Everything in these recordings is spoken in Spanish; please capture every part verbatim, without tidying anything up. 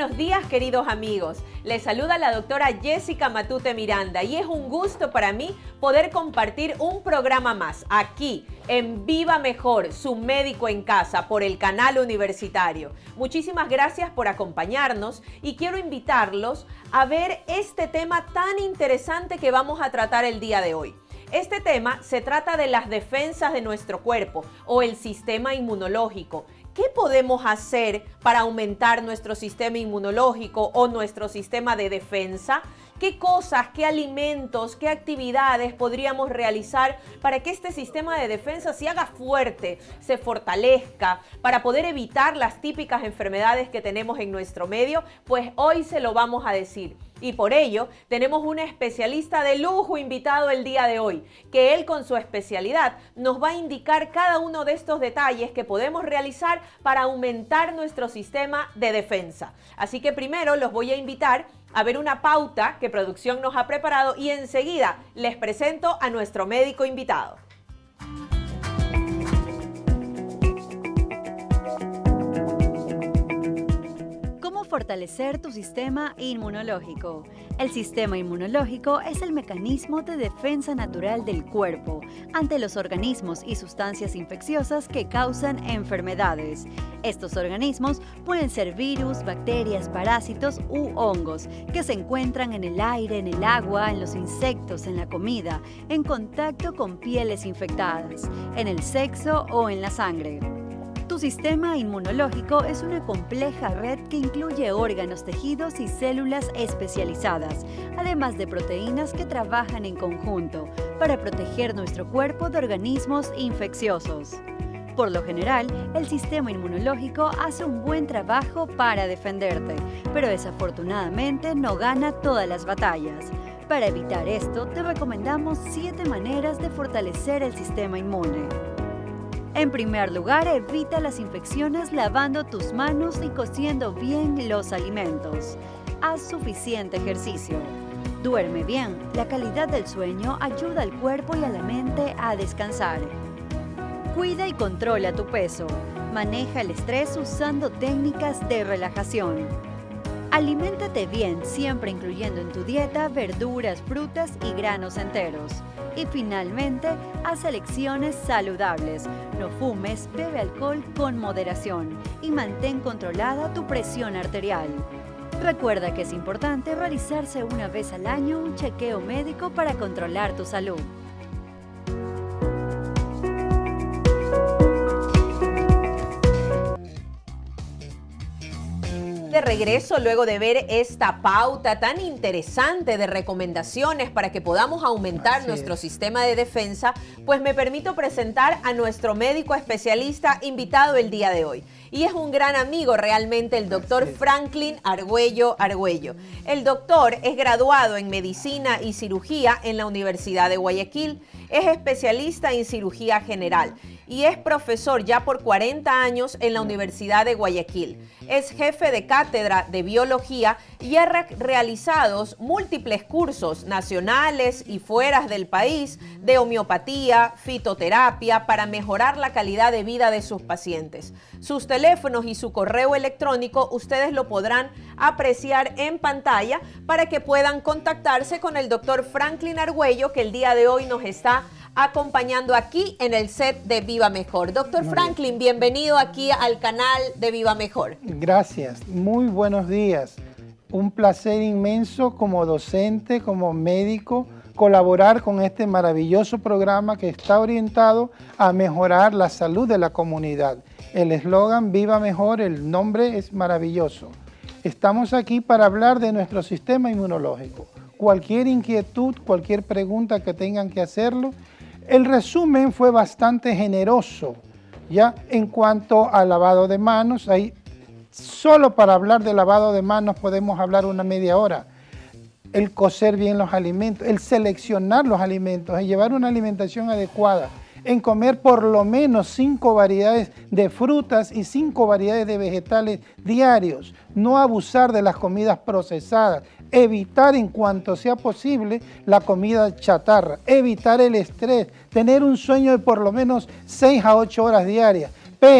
buenos días, queridos amigos. Les saluda la doctora Jessica Matute Miranda y es un gusto para mí poder compartir un programa más aquí en Viva Mejor, su médico en casa, por el canal universitario. Muchísimas gracias por acompañarnos y quiero invitarlos a ver este tema tan interesante que vamos a tratar el día de hoy. Este tema se trata de las defensas de nuestro cuerpo o el sistema inmunológico. ¿Qué podemos hacer para aumentar nuestro sistema inmunológico o nuestro sistema de defensa? ¿Qué cosas, qué alimentos, qué actividades podríamos realizar para que este sistema de defensa se haga fuerte, se fortalezca, para poder evitar las típicas enfermedades que tenemos en nuestro medio? Pues hoy se lo vamos a decir. Y por ello tenemos un especialista de lujo invitado el día de hoy, que él con su especialidad nos va a indicar cada uno de estos detalles que podemos realizar para aumentar nuestro sistema de defensa. Así que primero los voy a invitar a ver una pauta que producción nos ha preparado y enseguida les presento a nuestro médico invitado. Fortalecer tu sistema inmunológico. El sistema inmunológico es el mecanismo de defensa natural del cuerpo ante los organismos y sustancias infecciosas que causan enfermedades. Estos organismos pueden ser virus, bacterias, parásitos u hongos que se encuentran en el aire, en el agua, en los insectos, en la comida, en contacto con pieles infectadas, en el sexo o en la sangre. Tu sistema inmunológico es una compleja red que incluye órganos, tejidos y células especializadas, además de proteínas que trabajan en conjunto para proteger nuestro cuerpo de organismos infecciosos. Por lo general, el sistema inmunológico hace un buen trabajo para defenderte, pero desafortunadamente no gana todas las batallas. Para evitar esto, te recomendamos siete maneras de fortalecer el sistema inmune. En primer lugar, evita las infecciones lavando tus manos y cociendo bien los alimentos. Haz suficiente ejercicio. Duerme bien. La calidad del sueño ayuda al cuerpo y a la mente a descansar. Cuida y controla tu peso. Maneja el estrés usando técnicas de relajación. Aliméntate bien, siempre incluyendo en tu dieta verduras, frutas y granos enteros. Y finalmente, haz elecciones saludables. No fumes, bebe alcohol con moderación y mantén controlada tu presión arterial. Recuerda que es importante realizarse una vez al año un chequeo médico para controlar tu salud. De regreso luego de ver esta pauta tan interesante de recomendaciones para que podamos aumentar Así nuestro es. sistema de defensa, pues me permito presentar a nuestro médico especialista invitado el día de hoy. Y es un gran amigo realmente, el doctor Franklin Argüello Argüello. El doctor es graduado en Medicina y Cirugía en la Universidad de Guayaquil, es especialista en cirugía general y es profesor ya por cuarenta años en la Universidad de Guayaquil. Es jefe de cátedra de biología y ha re realizado múltiples cursos nacionales y fuera del país de homeopatía, fitoterapia para mejorar la calidad de vida de sus pacientes. Sus teléfonos y su correo electrónico ustedes lo podrán apreciar en pantalla para que puedan contactarse con el doctor Franklin Argüello, que el día de hoy nos está acompañando aquí en el set de Viva Mejor. Doctor Franklin, bienvenido aquí al canal de Viva Mejor. Gracias, muy buenos días. Un placer inmenso como docente, como médico, colaborar con este maravilloso programa que está orientado a mejorar la salud de la comunidad. El eslogan Viva Mejor, el nombre es maravilloso. Estamos aquí para hablar de nuestro sistema inmunológico. Cualquier inquietud, cualquier pregunta que tengan que hacerlo. El resumen fue bastante generoso, ¿ya? En cuanto al lavado de manos, ahí, solo para hablar de lavado de manos podemos hablar una media hora. El cocer bien los alimentos, el seleccionar los alimentos, el llevar una alimentación adecuada, en comer por lo menos cinco variedades de frutas y cinco variedades de vegetales diarios, no abusar de las comidas procesadas, evitar en cuanto sea posible la comida chatarra, evitar el estrés, tener un sueño de por lo menos seis a ocho horas diarias, pero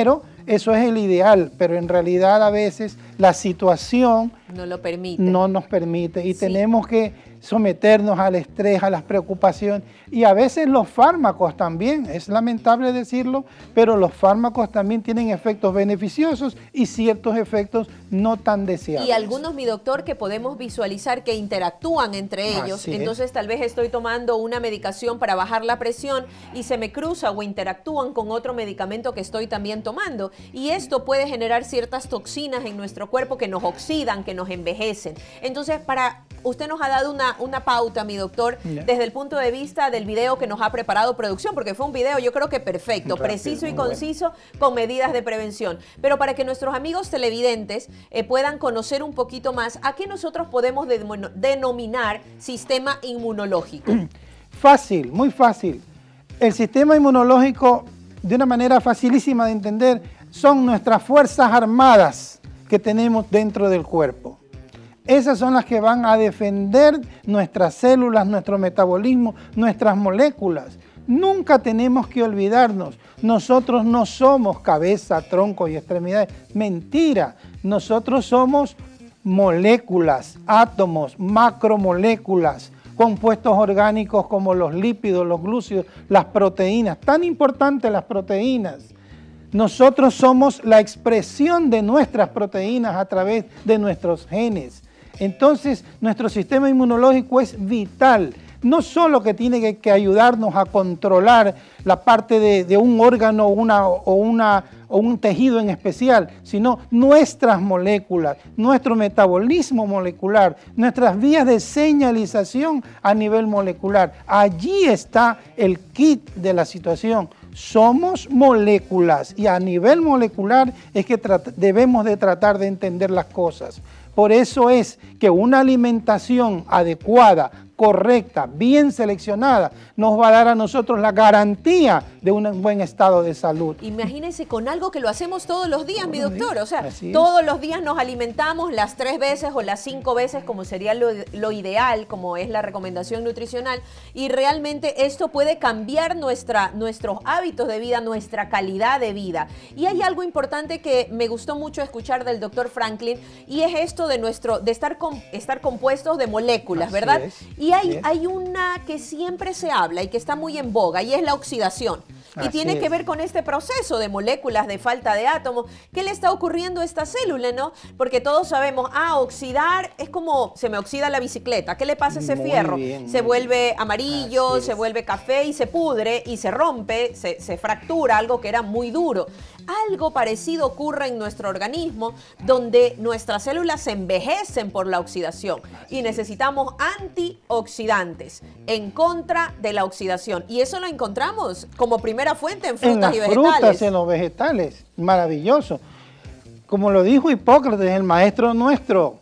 Eso es el ideal, pero en realidad a veces la situación no lo permite. No nos permite y sí. tenemos que someternos al estrés, a las preocupaciones y a veces los fármacos también, es lamentable decirlo, pero los fármacos también tienen efectos beneficiosos y ciertos efectos no tan deseables. Y algunos, mi doctor, que podemos visualizar que interactúan entre ellos, Así entonces es. tal vez estoy tomando una medicación para bajar la presión y se me cruza o interactúan con otro medicamento que estoy también tomando y esto puede generar ciertas toxinas en nuestro cuerpo que nos oxidan, que nos envejecen. Entonces, para usted nos ha dado una, una pauta, mi doctor, yeah. desde el punto de vista del video que nos ha preparado producción, porque fue un video yo creo que perfecto, Rápido, preciso y conciso, bueno. con medidas de prevención. Pero para que nuestros amigos televidentes eh, puedan conocer un poquito más, ¿a qué nosotros podemos de, denominar sistema inmunológico? Fácil, muy fácil. El sistema inmunológico, de una manera facilísima de entender, son nuestras fuerzas armadas que tenemos dentro del cuerpo. Esas son las que van a defender nuestras células, nuestro metabolismo, nuestras moléculas. Nunca tenemos que olvidarnos, nosotros no somos cabeza, tronco y extremidades. Mentira, nosotros somos moléculas, átomos, macromoléculas, compuestos orgánicos como los lípidos, los glúcidos, las proteínas. Tan importantes las proteínas. Nosotros somos la expresión de nuestras proteínas a través de nuestros genes. Entonces, nuestro sistema inmunológico es vital. No solo que tiene que, que ayudarnos a controlar la parte de, de un órgano una, o, una, o un tejido en especial, sino nuestras moléculas, nuestro metabolismo molecular, nuestras vías de señalización a nivel molecular. Allí está el kit de la situación. Somos moléculas y a nivel molecular es que debemos de tratar de entender las cosas. Por eso es que una alimentación adecuada, correcta, bien seleccionada, nos va a dar a nosotros la garantía de un buen estado de salud. Imagínense con algo que lo hacemos todos los días, todos mi doctor. Días. O sea, Así todos es. los días nos alimentamos las tres veces o las cinco veces, como sería lo, lo ideal, como es la recomendación nutricional. Y realmente esto puede cambiar nuestra, nuestros hábitos de vida, nuestra calidad de vida. Y hay algo importante que me gustó mucho escuchar del doctor Franklin, y es esto de, nuestro, de estar, com, estar compuestos de moléculas, Así ¿verdad? Es. Y hay, hay una que siempre se habla y que está muy en boga, y es la oxidación. Y Así tiene es. que ver con este proceso de moléculas, de falta de átomos. ¿Qué le está ocurriendo a esta célula, no? Porque todos sabemos, ah, oxidar es como se me oxida la bicicleta. ¿Qué le pasa a ese Muy fierro? bien, se muy vuelve bien. amarillo, Así se es. vuelve café y se pudre y se rompe, se, se fractura, algo que era muy duro. Algo parecido ocurre en nuestro organismo, donde nuestras células se envejecen por la oxidación y necesitamos antioxidantes en contra de la oxidación. Y eso lo encontramos como primera fuente en frutas en las y vegetales. frutas, en los vegetales, maravilloso. Como lo dijo Hipócrates, el maestro nuestro,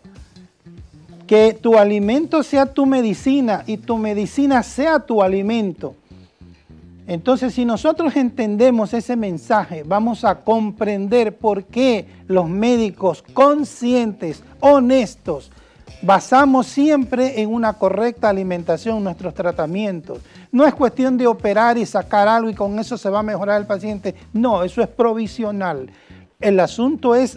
que tu alimento sea tu medicina y tu medicina sea tu alimento. Entonces, si nosotros entendemos ese mensaje, vamos a comprender por qué los médicos conscientes, honestos, basamos siempre en una correcta alimentación nuestros tratamientos. No es cuestión de operar y sacar algo y con eso se va a mejorar el paciente. No, eso es provisional. El asunto es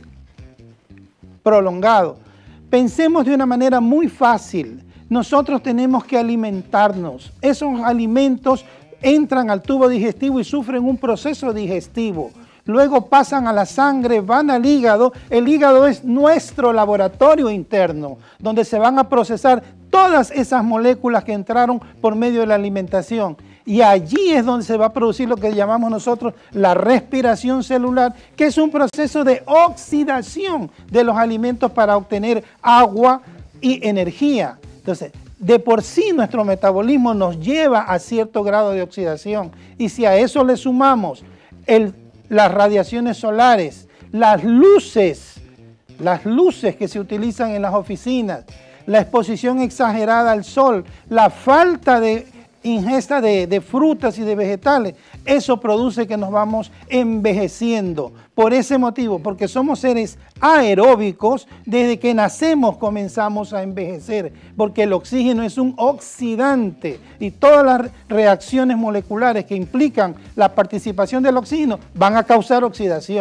prolongado. Pensemos de una manera muy fácil. Nosotros tenemos que alimentarnos. Esos alimentos entran al tubo digestivo y sufren un proceso digestivo. Luego pasan a la sangre, van al hígado. El hígado es nuestro laboratorio interno, donde se van a procesar todas esas moléculas que entraron por medio de la alimentación. Y allí es donde se va a producir lo que llamamos nosotros la respiración celular, que es un proceso de oxidación de los alimentos para obtener agua y energía. Entonces, de por sí nuestro metabolismo nos lleva a cierto grado de oxidación. Y si a eso le sumamos el las radiaciones solares, las luces, las luces que se utilizan en las oficinas, la exposición exagerada al sol, la falta de ingesta de, de frutas y de vegetales, eso produce que nos vamos envejeciendo. Por ese motivo, porque somos seres aeróbicos, desde que nacemos comenzamos a envejecer, porque el oxígeno es un oxidante y todas las reacciones moleculares que implican la participación del oxígeno van a causar oxidación.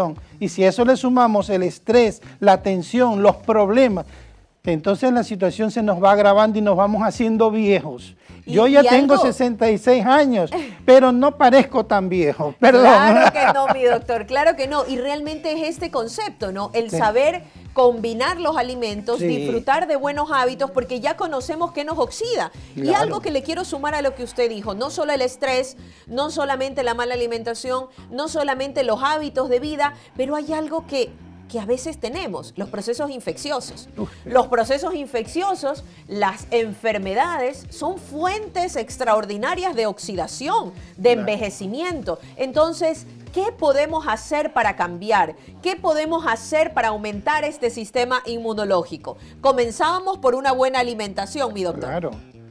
Y si a eso le sumamos el estrés, la tensión, los problemas, entonces la situación se nos va agravando y nos vamos haciendo viejos. Yo ya tengo algo... sesenta y seis años, pero no parezco tan viejo, perdón. Claro que no, mi doctor, claro que no. Y realmente es este concepto, ¿no? El sí. saber combinar los alimentos, sí. disfrutar de buenos hábitos, porque ya conocemos qué nos oxida. Claro. Y algo que le quiero sumar a lo que usted dijo, no solo el estrés, no solamente la mala alimentación, no solamente los hábitos de vida, pero hay algo que... que a veces tenemos, los procesos infecciosos. Uf. Los procesos infecciosos, las enfermedades, son fuentes extraordinarias de oxidación, de claro. envejecimiento. Entonces, ¿qué podemos hacer para cambiar? ¿Qué podemos hacer para aumentar este sistema inmunológico? Comenzábamos por una buena alimentación, mi doctor. Claro.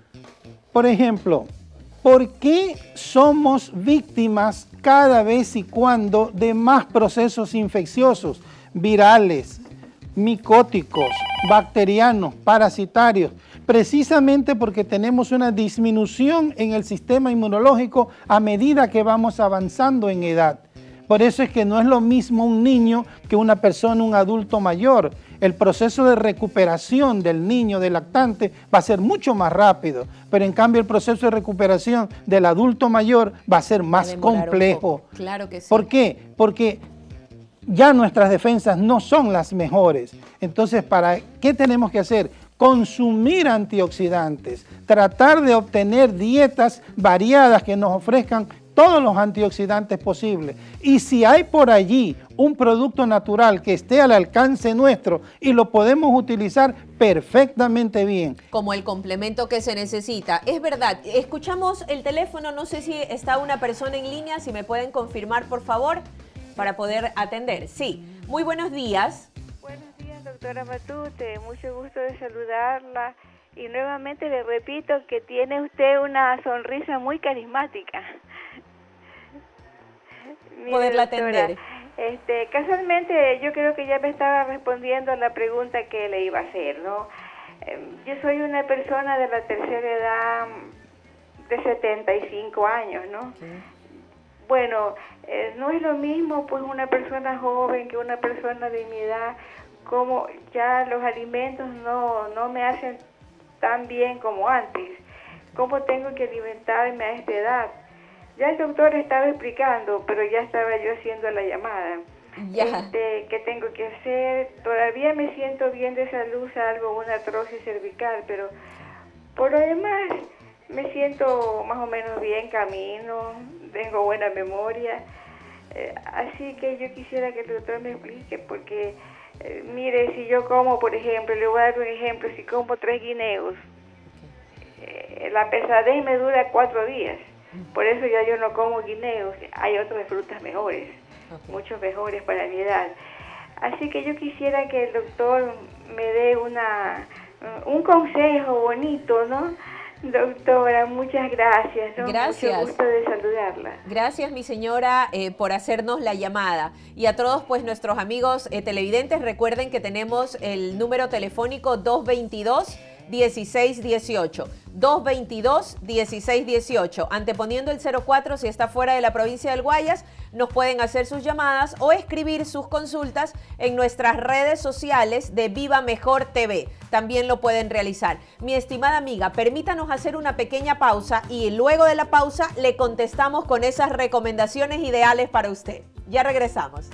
Por ejemplo, ¿por qué somos víctimas cada vez y cuando de más procesos infecciosos? Virales, micóticos, bacterianos, parasitarios, precisamente porque tenemos una disminución en el sistema inmunológico a medida que vamos avanzando en edad. Por eso es que no es lo mismo un niño que una persona, un adulto mayor. El proceso de recuperación del niño, del lactante, va a ser mucho más rápido, pero en cambio el proceso de recuperación del adulto mayor va a ser más complejo. Claro que sí. ¿Por qué? Porque ya nuestras defensas no son las mejores. Entonces, ¿para qué tenemos que hacer? Consumir antioxidantes, tratar de obtener dietas variadas que nos ofrezcan todos los antioxidantes posibles. Y si hay por allí un producto natural que esté al alcance nuestro y lo podemos utilizar perfectamente bien. Como el complemento que se necesita. Es verdad, escuchamos el teléfono, no sé si está una persona en línea, si me pueden confirmar, por favor, para poder atender. Sí, muy buenos días. Buenos días, doctora Matute, mucho gusto de saludarla y nuevamente le repito que tiene usted una sonrisa muy carismática. Poderla atender. Este, casualmente yo creo que ya me estaba respondiendo a la pregunta que le iba a hacer, ¿no? Yo soy una persona de la tercera edad de setenta y cinco años, ¿no? Sí. Bueno, eh, no es lo mismo pues una persona joven que una persona de mi edad, como ya los alimentos no, no me hacen tan bien como antes. ¿Cómo tengo que alimentarme a esta edad? Ya el doctor estaba explicando, pero ya estaba yo haciendo la llamada. Ya. Este, ¿qué tengo que hacer? Todavía me siento bien de salud, salvo una artrosis cervical, pero por lo demás me siento más o menos bien, camino, tengo buena memoria. Eh, así que yo quisiera que el doctor me explique, porque eh, mire, si yo como, por ejemplo, le voy a dar un ejemplo, si como tres guineos, eh, la pesadez me dura cuatro días. Por eso ya yo no como guineos, hay otras frutas mejores, okay. mucho mejores para mi edad. Así que yo quisiera que el doctor me dé una un consejo bonito, ¿no? Doctora, muchas gracias, ¿no? Gracias. Mucho gusto de saludarla. Gracias, mi señora, eh, por hacernos la llamada. Y a todos, pues, nuestros amigos eh, televidentes, recuerden que tenemos el número telefónico dos veintidós, dieciséis dieciocho. dos veintidós, dieciséis dieciocho. Anteponiendo el cero cuatro, si está fuera de la provincia del Guayas, nos pueden hacer sus llamadas o escribir sus consultas en nuestras redes sociales de Viva Mejor T V. También lo pueden realizar. Mi estimada amiga, permítanos hacer una pequeña pausa y luego de la pausa le contestamos con esas recomendaciones ideales para usted. Ya regresamos.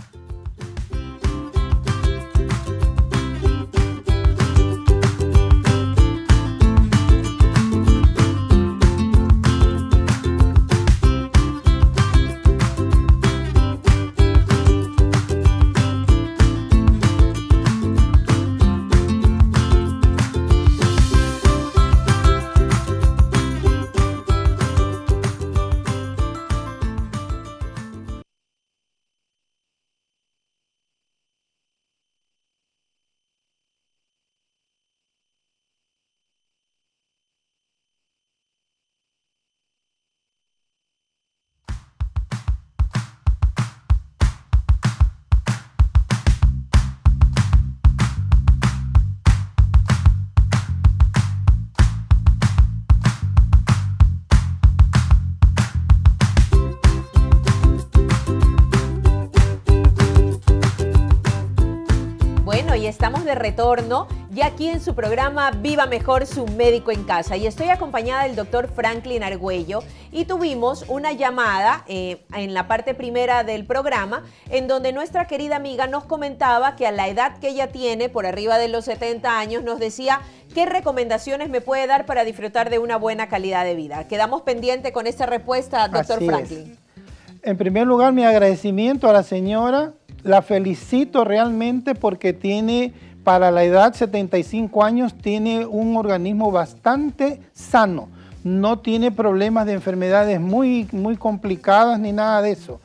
de retorno ya aquí en su programa Viva Mejor, su médico en casa. Y estoy acompañada del doctor Franklin Argüello y tuvimos una llamada eh, en la parte primera del programa en donde nuestra querida amiga nos comentaba que a la edad que ella tiene, por arriba de los setenta años, nos decía qué recomendaciones me puede dar para disfrutar de una buena calidad de vida. Quedamos pendientes con esta respuesta, doctor Así Franklin. Es. En primer lugar, mi agradecimiento a la señora. La felicito realmente porque tiene, para la edad setenta y cinco años, tiene un organismo bastante sano. No tiene problemas de enfermedades muy, muy complicadas ni nada de eso.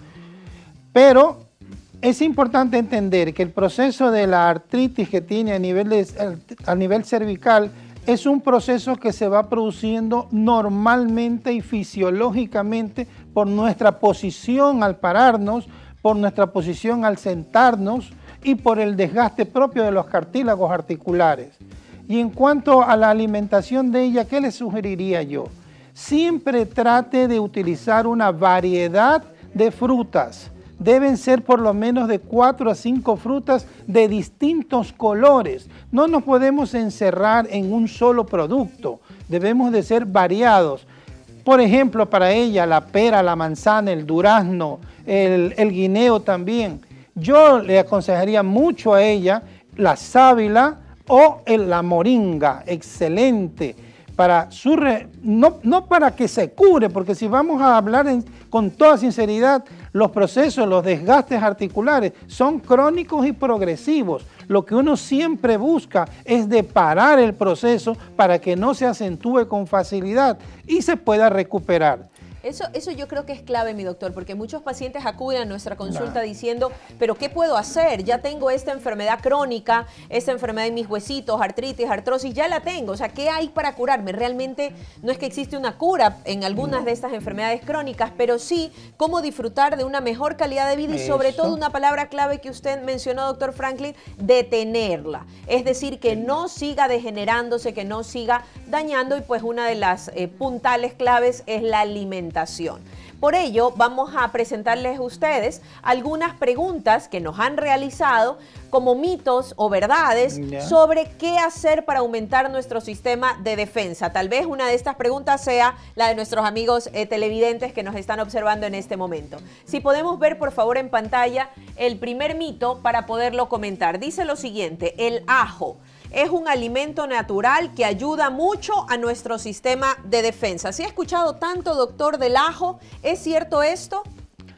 Pero es importante entender que el proceso de la artritis que tiene a nivel, de, a nivel cervical es un proceso que se va produciendo normalmente y fisiológicamente por nuestra posición al pararnos, por nuestra posición al sentarnos y por el desgaste propio de los cartílagos articulares. Y en cuanto a la alimentación de ella, ¿qué le sugeriría yo? Siempre trate de utilizar una variedad de frutas. Deben ser por lo menos de cuatro a cinco frutas de distintos colores. No nos podemos encerrar en un solo producto. Debemos de ser variados. Por ejemplo, para ella, la pera, la manzana, el durazno, el, el guineo también. Yo le aconsejaría mucho a ella la sábila o el, la moringa, excelente. Para su re, no, no para que se cure, porque si vamos a hablar en, con toda sinceridad, los procesos, los desgastes articulares son crónicos y progresivos. Lo que uno siempre busca es de parar el proceso para que no se acentúe con facilidad y se pueda recuperar. Eso, eso yo creo que es clave, mi doctor, porque muchos pacientes acuden a nuestra consulta No. diciendo, pero ¿qué puedo hacer? Ya tengo esta enfermedad crónica, esta enfermedad en mis huesitos, artritis, artrosis, ya la tengo. O sea, ¿qué hay para curarme? Realmente no es que existe una cura en algunas no. de estas enfermedades crónicas, pero sí cómo disfrutar de una mejor calidad de vida y sobre Eso. todo una palabra clave que usted mencionó, doctor Franklin, detenerla. Es decir, que no siga degenerándose, que no siga dañando y pues una de las eh, puntales claves es la alimentación. Por ello, vamos a presentarles a ustedes algunas preguntas que nos han realizado como mitos o verdades yeah. sobre qué hacer para aumentar nuestro sistema de defensa. Tal vez una de estas preguntas sea la de nuestros amigos eh, televidentes que nos están observando en este momento. Si podemos ver, por favor, en pantalla el primer mito para poderlo comentar. Dice lo siguiente: el ajo es un alimento natural que ayuda mucho a nuestro sistema de defensa. ¿Sí ha escuchado tanto, doctor, del ajo? ¿Es cierto esto?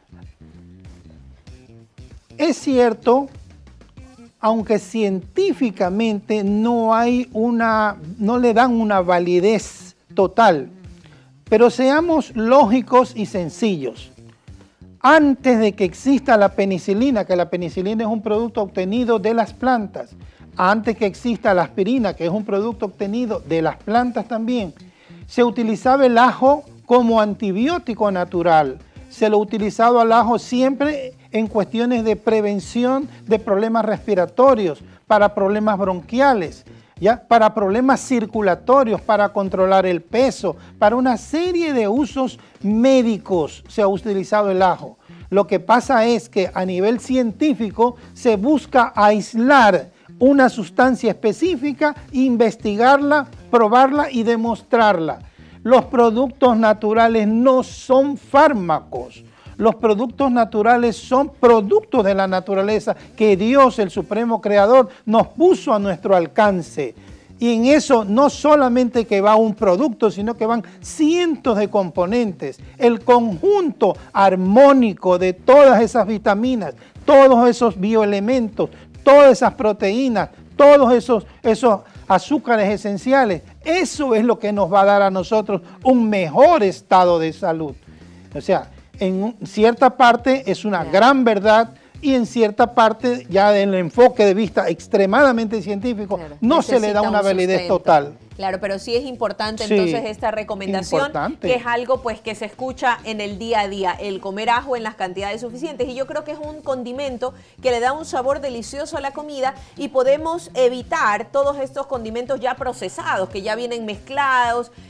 Es cierto, aunque científicamente no hay una, no le dan una validez total. Pero seamos lógicos y sencillos. Antes de que exista la penicilina, que la penicilina es un producto obtenido de las plantas, antes que exista la aspirina, que es un producto obtenido de las plantas también, se utilizaba el ajo como antibiótico natural. Se lo ha utilizado al ajo siempre en cuestiones de prevención de problemas respiratorios, para problemas bronquiales, ¿ya? Para problemas circulatorios, para controlar el peso, para una serie de usos médicos se ha utilizado el ajo. Lo que pasa es que a nivel científico se busca aislar una sustancia específica, investigarla, probarla y demostrarla. Los productos naturales no son fármacos. Los productos naturales son productos de la naturaleza que Dios, el Supremo Creador, nos puso a nuestro alcance. Y en eso no solamente que va un producto, sino que van cientos de componentes. El conjunto armónico de todas esas vitaminas, todos esos bioelementos, todas esas proteínas, todos esos, esos azúcares esenciales, eso es lo que nos va a dar a nosotros un mejor estado de salud. O sea, en cierta parte es una gran verdad y en cierta parte, ya del enfoque de vista extremadamente científico, claro, no se le da una validez total. Claro, pero sí es importante sí, entonces esta recomendación, importante. que es algo pues que se escucha en el día a día, el comer ajo en las cantidades suficientes. Y yo creo que es un condimento que le da un sabor delicioso a la comida y podemos evitar todos estos condimentos ya procesados, que ya vienen mezclados,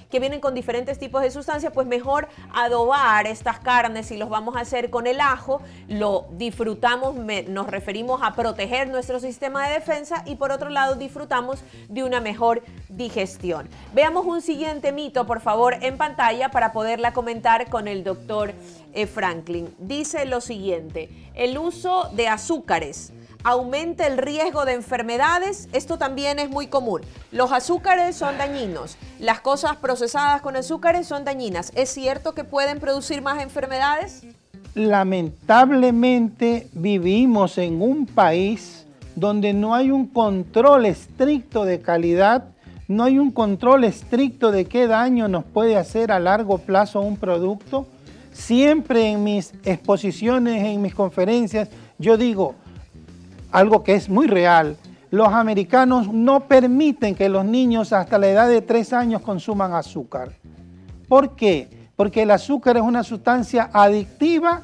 que vienen con diferentes tipos de sustancias, pues mejor adobar estas carnes. Si los vamos a hacer con el ajo, lo disfrutamos, me, nos referimos a proteger nuestro sistema de defensa y por otro lado disfrutamos de una mejor digestión. Veamos un siguiente mito, por favor, en pantalla para poderla comentar con el doctor eh, Franklin. Dice lo siguiente: el uso de azúcares aumenta el riesgo de enfermedades. Esto también es muy común. Los azúcares son dañinos. Las cosas procesadas con azúcares son dañinas. ¿Es cierto que pueden producir más enfermedades? Lamentablemente vivimos en un país donde no hay un control estricto de calidad, no hay un control estricto de qué daño nos puede hacer a largo plazo un producto. Siempre en mis exposiciones, en mis conferencias, yo digo algo que es muy real: los americanos no permiten que los niños hasta la edad de tres años consuman azúcar. ¿Por qué? Porque el azúcar es una sustancia adictiva,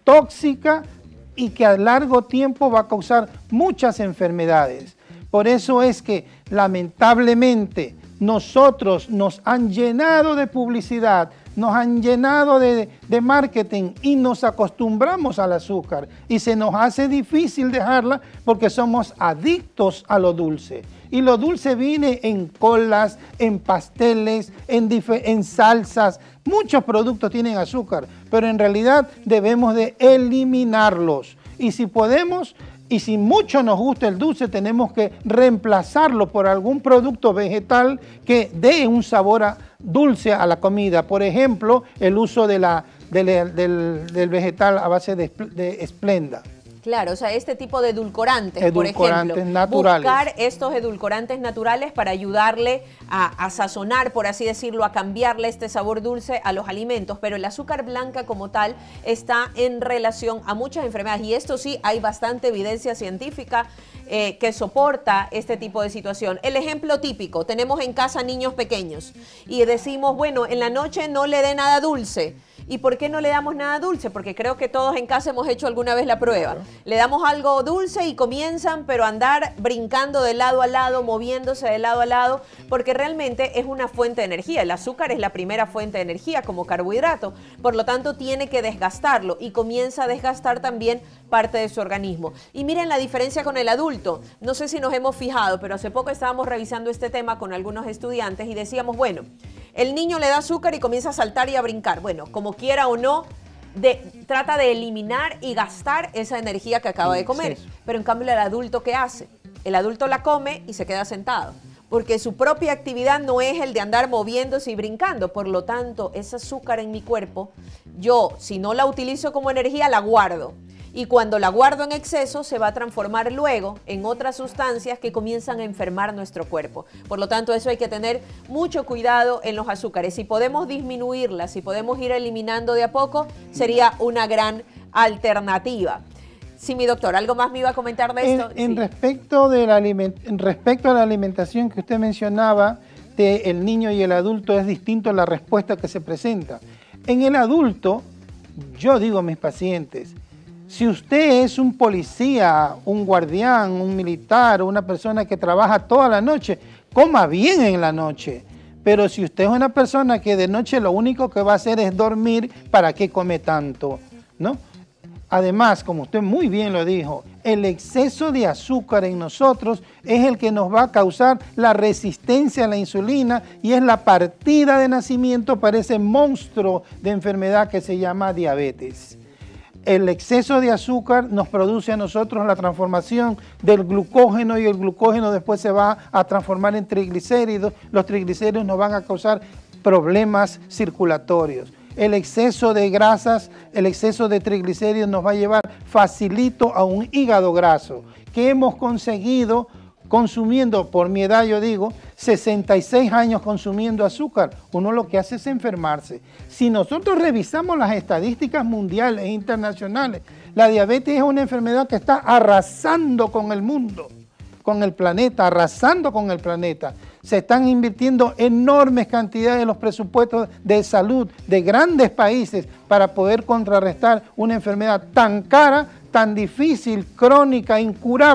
tóxica y que a largo tiempo va a causar muchas enfermedades. Por eso es que lamentablemente nosotros nos han llenado de publicidad, nos han llenado de, de marketing y nos acostumbramos al azúcar y se nos hace difícil dejarla porque somos adictos a lo dulce. Y lo dulce viene en colas, en pasteles, en, en salsas. Muchos productos tienen azúcar, pero en realidad debemos de eliminarlos. Y si podemos, y si mucho nos gusta el dulce, tenemos que reemplazarlo por algún producto vegetal que dé un sabor a, dulce a la comida. Por ejemplo, el uso de la, de la, del, del vegetal a base de, de Splenda. Claro, o sea, este tipo de edulcorantes, edulcorantes por ejemplo, naturales. Buscar estos edulcorantes naturales para ayudarle a, a sazonar, por así decirlo, a cambiarle este sabor dulce a los alimentos, pero el azúcar blanca como tal está en relación a muchas enfermedades y esto sí hay bastante evidencia científica eh, que soporta este tipo de situación. El ejemplo típico: tenemos en casa niños pequeños y decimos, bueno, en la noche no le dé nada dulce. ¿Y por qué no le damos nada dulce? Porque creo que todos en casa hemos hecho alguna vez la prueba. Le damos algo dulce y comienzan pero a andar brincando de lado a lado, moviéndose de lado a lado, porque realmente es una fuente de energía. El azúcar es la primera fuente de energía como carbohidrato, por lo tanto tiene que desgastarlo y comienza a desgastar también parte de su organismo. Y miren la diferencia con el adulto. No sé si nos hemos fijado, pero hace poco estábamos revisando este tema con algunos estudiantes y decíamos, bueno, el niño le da azúcar y comienza a saltar y a brincar. Bueno, como quiera o no, de, trata de eliminar y gastar esa energía que acaba de comer. Pero en cambio el adulto, ¿qué hace? El adulto la come y se queda sentado, porque su propia actividad no es el de andar moviéndose y brincando. Por lo tanto, ese azúcar en mi cuerpo, yo, si no la utilizo como energía, la guardo. Y cuando la guardo en exceso, se va a transformar luego en otras sustancias que comienzan a enfermar nuestro cuerpo. Por lo tanto, eso hay que tener mucho cuidado en los azúcares. Si podemos disminuirlas, si podemos ir eliminando de a poco, sería una gran alternativa. Sí, mi doctor, ¿algo más me iba a comentar de esto? En, en, sí. respecto, de la aliment en respecto a la alimentación que usted mencionaba, de el niño y el adulto, es distinto la respuesta que se presenta. En el adulto, yo digo a mis pacientes, si usted es un policía, un guardián, un militar, una persona que trabaja toda la noche, coma bien en la noche. Pero si usted es una persona que de noche lo único que va a hacer es dormir, ¿para qué come tanto? ¿No? Además, como usted muy bien lo dijo, el exceso de azúcar en nosotros es el que nos va a causar la resistencia a la insulina y es la partida de nacimiento para ese monstruo de enfermedad que se llama diabetes. El exceso de azúcar nos produce a nosotros la transformación del glucógeno y el glucógeno después se va a transformar en triglicéridos. Los triglicéridos nos van a causar problemas circulatorios. El exceso de grasas, el exceso de triglicéridos nos va a llevar facilito a un hígado graso que hemos conseguido consumiendo, por mi edad yo digo, sesenta y seis años consumiendo azúcar. Uno lo que hace es enfermarse. Si nosotros revisamos las estadísticas mundiales e internacionales, la diabetes es una enfermedad que está arrasando con el mundo, con el planeta, arrasando con el planeta. Se están invirtiendo enormes cantidades de los presupuestos de salud de grandes países para poder contrarrestar una enfermedad tan cara, tan difícil, crónica, incurable,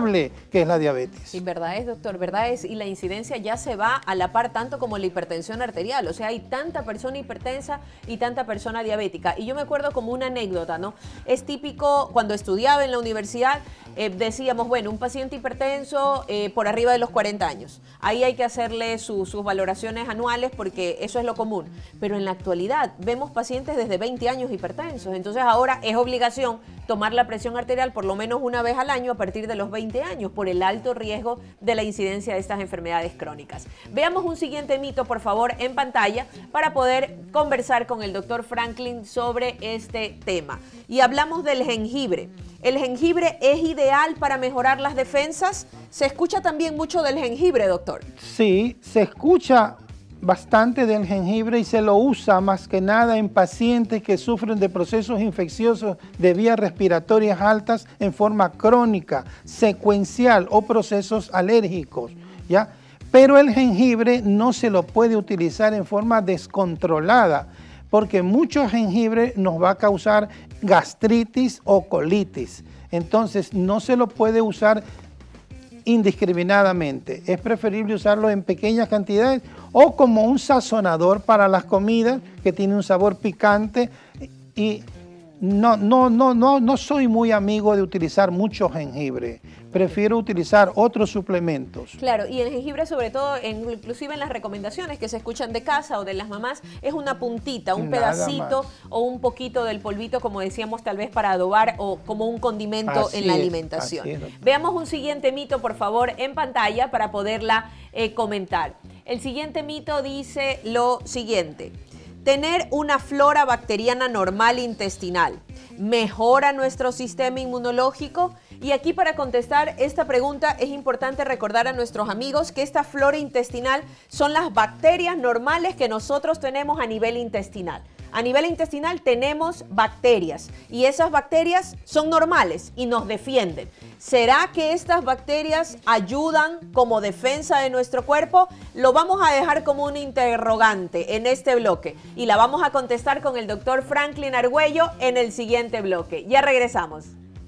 que es la diabetes. Sí, verdad es, doctor, verdad es, y la incidencia ya se va a la par tanto como la hipertensión arterial, o sea, hay tanta persona hipertensa y tanta persona diabética. Y yo me acuerdo como una anécdota, ¿no? Es típico, cuando estudiaba en la universidad, eh, decíamos, bueno, un paciente hipertenso eh, por arriba de los cuarenta años, ahí hay que hacerle su, sus valoraciones anuales porque eso es lo común, pero en la actualidad vemos pacientes desde veinte años hipertensos, entonces ahora es obligación tomar la presión arterial por lo menos una vez al año a partir de los veinte años por el alto riesgo de la incidencia de estas enfermedades crónicas. Veamos un siguiente mito, por favor, en pantalla para poder conversar con el doctor Franklin sobre este tema. Y hablamos del jengibre. ¿El jengibre es ideal para mejorar las defensas? Se escucha también mucho del jengibre, doctor. Sí, se escucha bastante del jengibre y se lo usa más que nada en pacientes que sufren de procesos infecciosos de vías respiratorias altas en forma crónica, secuencial o procesos alérgicos, ¿ya? Pero el jengibre no se lo puede utilizar en forma descontrolada porque mucho jengibre nos va a causar gastritis o colitis. Entonces no se lo puede usar indiscriminadamente. Es preferible usarlo en pequeñas cantidades o como un sazonador para las comidas que tiene un sabor picante. Y no, no, no, no, no soy muy amigo de utilizar mucho jengibre. Prefiero utilizar otros suplementos. Claro, y el jengibre sobre todo, en, inclusive en las recomendaciones que se escuchan de casa o de las mamás, es una puntita, un Nada pedacito más. o un poquito del polvito, como decíamos, tal vez para adobar o como un condimento Así en la es, alimentación. así es, doctor. Veamos un siguiente mito, por favor, en pantalla para poderla eh, comentar. El siguiente mito dice lo siguiente: tener una flora bacteriana normal intestinal mejora nuestro sistema inmunológico. Y aquí, para contestar esta pregunta, es importante recordar a nuestros amigos que esta flora intestinal son las bacterias normales que nosotros tenemos a nivel intestinal. A nivel intestinal tenemos bacterias y esas bacterias son normales y nos defienden. ¿Será que estas bacterias ayudan como defensa de nuestro cuerpo? Lo vamos a dejar como un interrogante en este bloque y la vamos a contestar con el doctor Franklin Argüello en el siguiente bloque. Ya regresamos.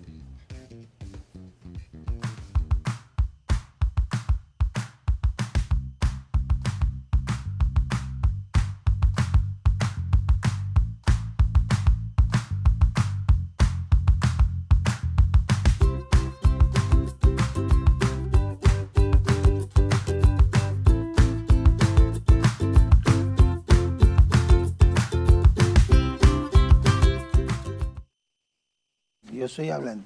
Yo estoy hablando.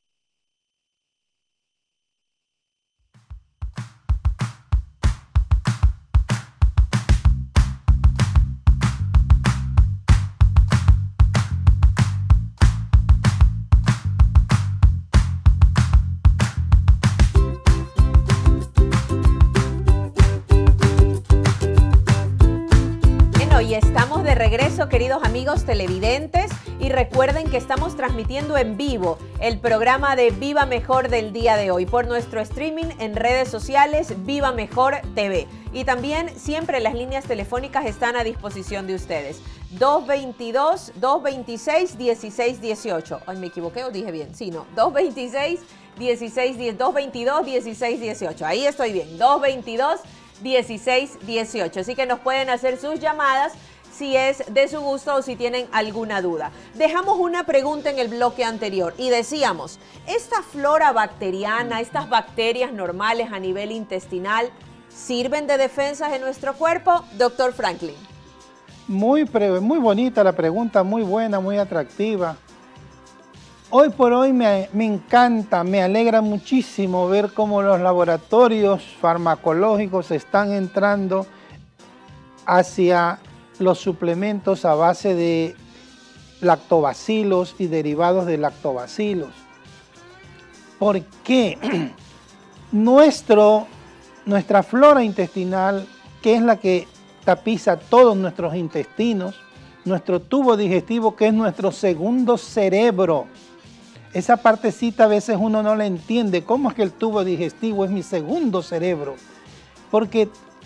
Y estamos de regreso, queridos amigos televidentes, y recuerden que estamos transmitiendo en vivo el programa de Viva Mejor del día de hoy por nuestro streaming en redes sociales Viva Mejor T V. Y también siempre las líneas telefónicas están a disposición de ustedes. dos veintidós, dos veintiséis, dieciséis dieciocho. Ay, me equivoqué o dije bien. Sí, no. dos veintiséis, dieciséis diez, dos veintidós, dieciséis dieciocho. Ahí estoy bien. dos veintidós, dieciséis dieciocho. Así que nos pueden hacer sus llamadas si es de su gusto o si tienen alguna duda. Dejamos una pregunta en el bloque anterior y decíamos, ¿esta flora bacteriana, estas bacterias normales a nivel intestinal, sirven de defensas en nuestro cuerpo? Doctor Franklin. Muy breve, muy bonita la pregunta, muy buena, muy atractiva. Hoy por hoy me, me encanta, me alegra muchísimo ver cómo los laboratorios farmacológicos están entrando hacia los suplementos a base de lactobacilos y derivados de lactobacilos. ¿Por qué? Nuestro, nuestra flora intestinal, que es la que tapiza todos nuestros intestinos, nuestro tubo digestivo, que es nuestro segundo cerebro. Esa partecita a veces uno no la entiende. ¿Cómo es que el tubo digestivo es mi segundo cerebro? Porque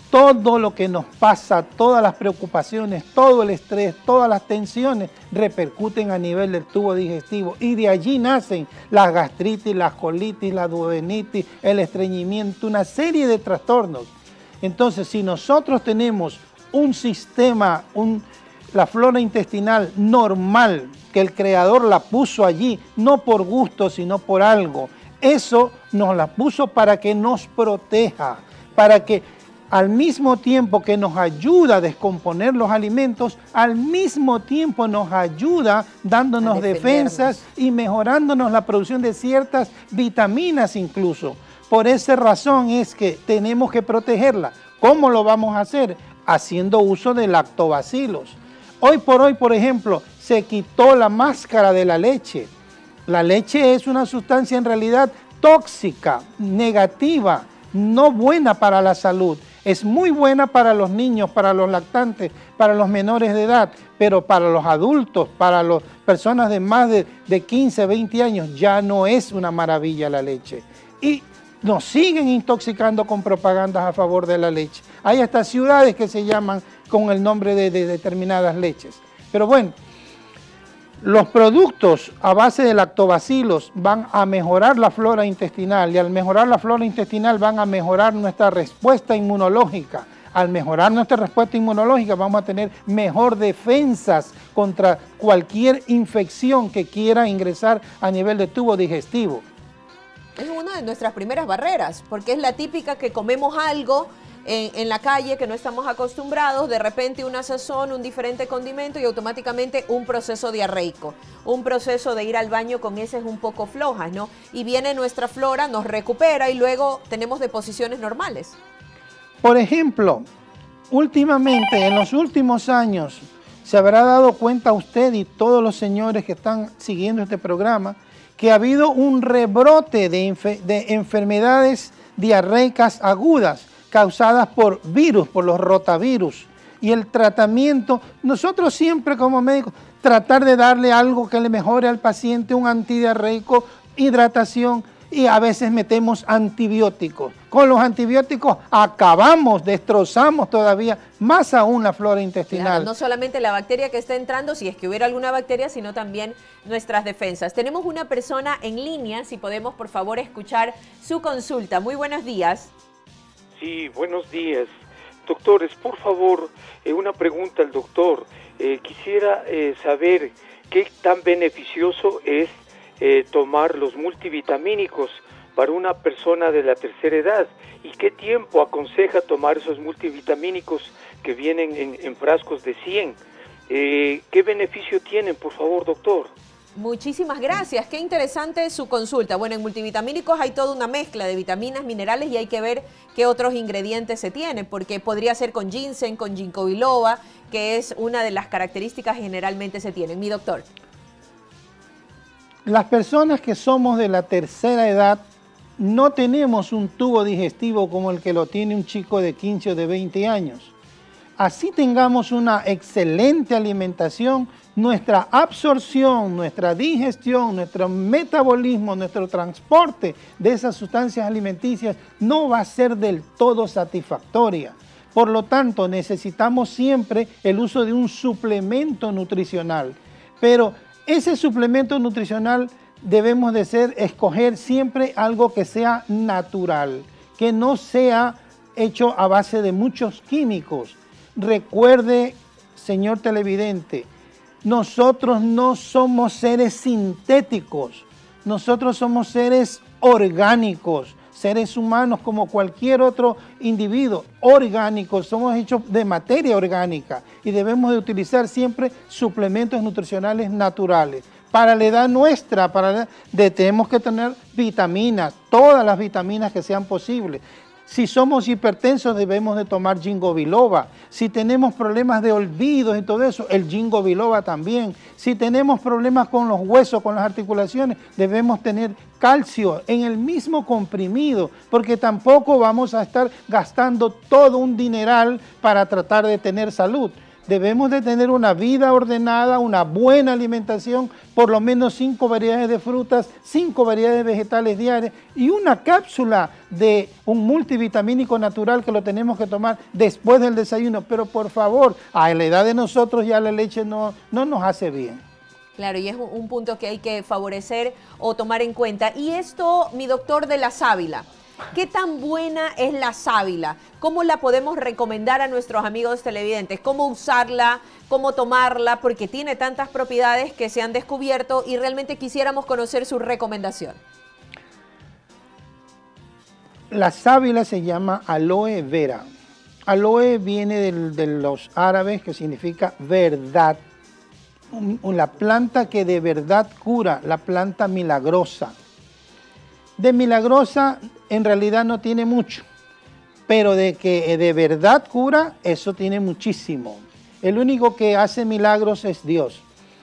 todo lo que nos pasa, todas las preocupaciones, todo el estrés, todas las tensiones repercuten a nivel del tubo digestivo y de allí nacen las gastritis, las colitis, la duodenitis, el estreñimiento, una serie de trastornos. Entonces, si nosotros tenemos un sistema, un, la flora intestinal normal, que el creador la puso allí, no por gusto, sino por algo, eso nos la puso para que nos proteja, para que al mismo tiempo que nos ayuda a descomponer los alimentos, al mismo tiempo nos ayuda dándonos defensas y mejorándonos la producción de ciertas vitaminas incluso. Por esa razón es que tenemos que protegerla. ¿Cómo lo vamos a hacer? Haciendo uso de lactobacilos. Hoy por hoy, por ejemplo, se quitó la máscara de la leche. La leche es una sustancia en realidad tóxica, negativa, no buena para la salud. Es muy buena para los niños, para los lactantes, para los menores de edad, pero para los adultos, para las personas de más de, de quince, veinte años, ya no es una maravilla la leche. Y nos siguen intoxicando con propagandas a favor de la leche. Hay hasta ciudades que se llaman con el nombre de, de determinadas leches. Pero bueno, los productos a base de lactobacilos van a mejorar la flora intestinal y al mejorar la flora intestinal van a mejorar nuestra respuesta inmunológica. Al mejorar nuestra respuesta inmunológica vamos a tener mejor defensas contra cualquier infección que quiera ingresar a nivel de tubo digestivo. Es una de nuestras primeras barreras, porque es la típica que comemos algo En, en la calle que no estamos acostumbrados, de repente una sazón, un diferente condimento y automáticamente un proceso diarreico, un proceso de ir al baño con heces un poco flojas, ¿no? Y viene nuestra flora, nos recupera y luego tenemos deposiciones normales. Por ejemplo, últimamente, en los últimos años, se habrá dado cuenta usted y todos los señores que están siguiendo este programa, que ha habido un rebrote de, de enfermedades diarreicas agudas, causadas por virus, por los rotavirus. Y el tratamiento, nosotros siempre como médicos, tratar de darle algo que le mejore al paciente, un antidiarreico, hidratación, y a veces metemos antibióticos. Con los antibióticos acabamos, destrozamos todavía más aún la flora intestinal. Claro, no solamente la bacteria que está entrando, si es que hubiera alguna bacteria, sino también nuestras defensas. Tenemos una persona en línea, si podemos por favor escuchar su consulta. Muy buenos días. Sí, buenos días. Doctores, por favor, eh, una pregunta al doctor. Eh, quisiera eh, saber qué tan beneficioso es eh, tomar los multivitamínicos para una persona de la tercera edad y qué tiempo aconseja tomar esos multivitamínicos que vienen en, en frascos de cien. Eh, ¿Qué beneficio tienen, por favor, doctor? Muchísimas gracias, qué interesante su consulta. Bueno, en multivitamínicos hay toda una mezcla de vitaminas, minerales y hay que ver qué otros ingredientes se tienen, porque podría ser con ginseng, con ginkgo biloba, que es una de las características que generalmente se tienen. Mi doctor. Las personas que somos de la tercera edad no tenemos un tubo digestivo como el que lo tiene un chico de quince o de veinte años. Así tengamos una excelente alimentación, nuestra absorción, nuestra digestión, nuestro metabolismo, nuestro transporte de esas sustancias alimenticias no va a ser del todo satisfactoria. Por lo tanto, necesitamos siempre el uso de un suplemento nutricional. Pero ese suplemento nutricional debemos de ser, escoger siempre algo que sea natural, que no sea hecho a base de muchos químicos. Recuerde, señor televidente, nosotros no somos seres sintéticos, nosotros somos seres orgánicos, seres humanos como cualquier otro individuo, orgánicos, somos hechos de materia orgánica y debemos de utilizar siempre suplementos nutricionales naturales. Para la edad nuestra, para la edad, de, tenemos que tener vitaminas, todas las vitaminas que sean posibles. Si somos hipertensos debemos de tomar ginkgo biloba. Si tenemos problemas de olvidos y todo eso, el ginkgo biloba también. Si tenemos problemas con los huesos, con las articulaciones, debemos tener calcio en el mismo comprimido, porque tampoco vamos a estar gastando todo un dineral para tratar de tener salud. Debemos de tener una vida ordenada, una buena alimentación, por lo menos cinco variedades de frutas, cinco variedades vegetales diarias y una cápsula de un multivitamínico natural que lo tenemos que tomar después del desayuno. Pero por favor, a la edad de nosotros ya la leche no, no nos hace bien. Claro, y es un punto que hay que favorecer o tomar en cuenta. Y esto, mi doctor, de la sábila. ¿Qué tan buena es la sábila? ¿Cómo la podemos recomendar a nuestros amigos televidentes? ¿Cómo usarla? ¿Cómo tomarla? Porque tiene tantas propiedades que se han descubierto y realmente quisiéramos conocer su recomendación. La sábila se llama aloe vera. Aloe viene del, de los árabes, que significa verdad. Un, un, la planta que de verdad cura, la planta milagrosa. De milagrosa en realidad no tiene mucho, pero de que de verdad cura, eso tiene muchísimo. El único que hace milagros es Dios.